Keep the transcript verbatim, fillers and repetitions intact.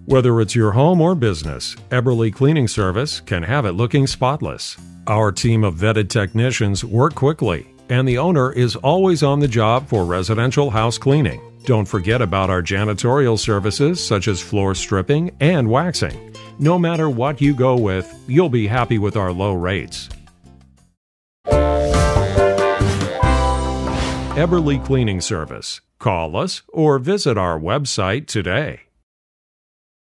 Whether it's your home or business, Eberly Cleaning Service can have it looking spotless. Our team of vetted technicians work quickly, and the owner is always on the job for residential house cleaning. Don't forget about our janitorial services such as floor stripping and waxing. No matter what you go with, you'll be happy with our low rates. Eberly Cleaning Service. Call us or visit our website today.